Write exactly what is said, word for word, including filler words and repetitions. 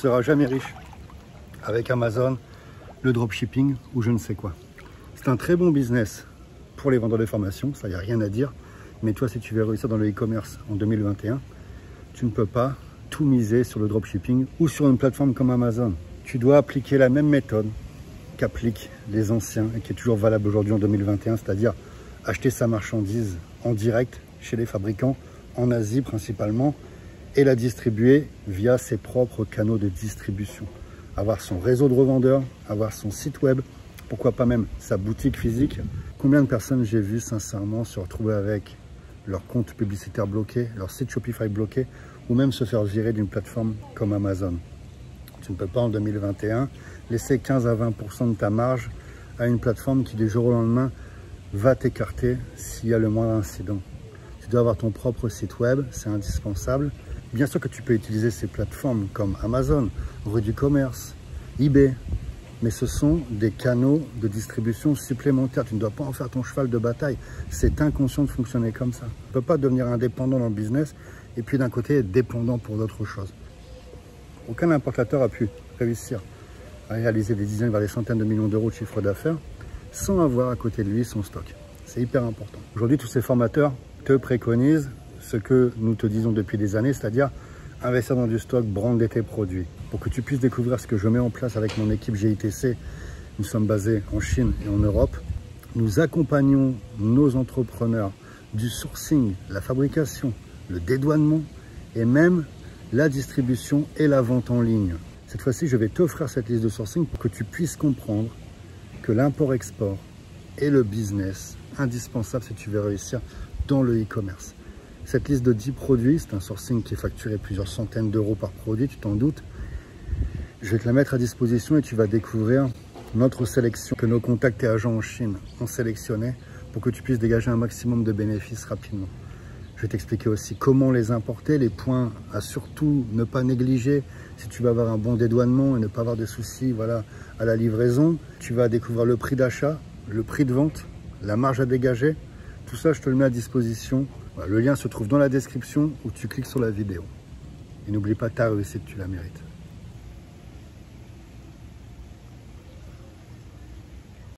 seras jamais riche avec Amazon, le dropshipping ou je ne sais quoi. C'est un très bon business pour les vendeurs de formation, ça n'y a rien à dire. Mais toi, si tu veux réussir dans le e-commerce en deux mille vingt et un, tu ne peux pas tout miser sur le dropshipping ou sur une plateforme comme Amazon. Tu dois appliquer la même méthode qu'appliquent les anciens et qui est toujours valable aujourd'hui en deux mille vingt et un, c'est-à-dire acheter sa marchandise en direct chez les fabricants, en Asie principalement, et la distribuer via ses propres canaux de distribution. Avoir son réseau de revendeurs, avoir son site web, pourquoi pas même sa boutique physique. Combien de personnes j'ai vu sincèrement se retrouver avec leur compte publicitaire bloqué, leur site Shopify bloqué, ou même se faire virer d'une plateforme comme Amazon. Tu ne peux pas en deux mille vingt et un laisser quinze à vingt pour cent de ta marge à une plateforme qui du jour au lendemain va t'écarter s'il y a le moindre incident. Tu dois avoir ton propre site web, c'est indispensable. Bien sûr que tu peux utiliser ces plateformes comme Amazon, Rue du Commerce, eBay, mais ce sont des canaux de distribution supplémentaires. Tu ne dois pas en faire ton cheval de bataille. C'est inconscient de fonctionner comme ça. Tu ne peux pas devenir indépendant dans le business et puis d'un côté être dépendant pour d'autres choses. Aucun importateur a pu réussir à réaliser des dizaines, voire des centaines de millions d'euros de chiffre d'affaires sans avoir à côté de lui son stock. C'est hyper important. Aujourd'hui, tous ces formateurs te préconisent ce que nous te disons depuis des années, c'est-à-dire investir dans du stock, brander tes produits. Pour que tu puisses découvrir ce que je mets en place avec mon équipe G I T C, nous sommes basés en Chine et en Europe. Nous accompagnons nos entrepreneurs du sourcing, la fabrication, le dédouanement et même la distribution et la vente en ligne. Cette fois-ci, je vais t'offrir cette liste de sourcing pour que tu puisses comprendre que l'import-export est le business indispensable si tu veux réussir dans le e-commerce. Cette liste de dix produits, c'est un sourcing qui est facturé plusieurs centaines d'euros par produit, tu t'en doutes. Je vais te la mettre à disposition et tu vas découvrir notre sélection que nos contacts et agents en Chine ont sélectionné pour que tu puisses dégager un maximum de bénéfices rapidement. Je vais t'expliquer aussi comment les importer, les points à surtout ne pas négliger si tu vas avoir un bon dédouanement et ne pas avoir de soucis voilà, à la livraison. Tu vas découvrir le prix d'achat, le prix de vente, la marge à dégager. Tout ça, je te le mets à disposition. Voilà, le lien se trouve dans la description ou tu cliques sur la vidéo. Et n'oublie pas, ta réussite, tu la mérites.